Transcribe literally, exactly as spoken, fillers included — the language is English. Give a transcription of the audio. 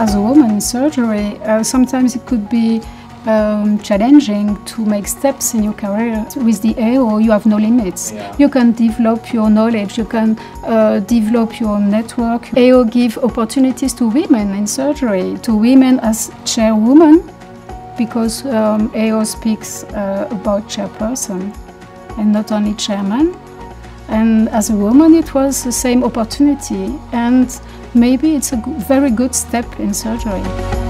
as a woman in surgery, uh, sometimes it could be um, challenging to make steps in your career. With the A O, you have no limits. Yeah. You can develop your knowledge, you can uh, develop your network. A O gives opportunities to women in surgery, to women as chairwoman, because um, A O speaks uh, about chairperson and not only chairman. And as a woman, it was the same opportunity, and maybe it's a very good step in surgery.